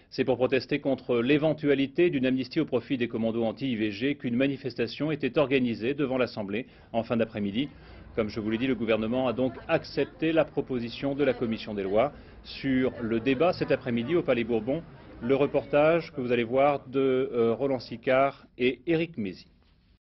C'est pour protester contre l'éventualité d'une amnistie au profit des commandos anti-IVG qu'une manifestation était organisée devant l'Assemblée en fin d'après-midi. Comme je vous l'ai dit, le gouvernement a donc accepté la proposition de la Commission des lois sur le débat cet après-midi au Palais Bourbon. Le reportage que vous allez voir de Roland Sicard et Éric Mézy.